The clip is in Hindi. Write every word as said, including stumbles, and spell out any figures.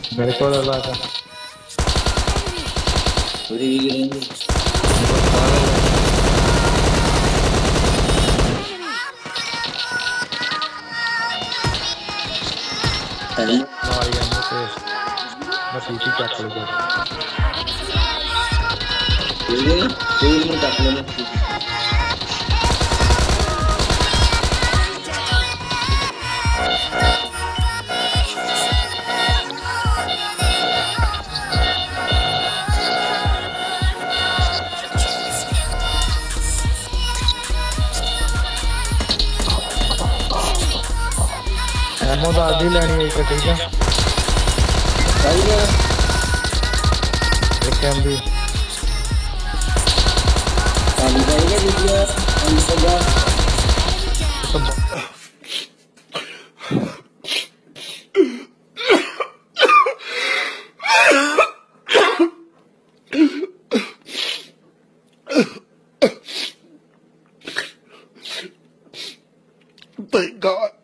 मेरे को लगा था पूरी गिरेंगे। मारी हमने से मैं पीछे क्या कर गया ये कोई नहीं टक लेना। एमो तो आधी लेनी है एक ठीक है सही है। एक एम भी आधी जाएगा वीडियो हम सजा Thank God.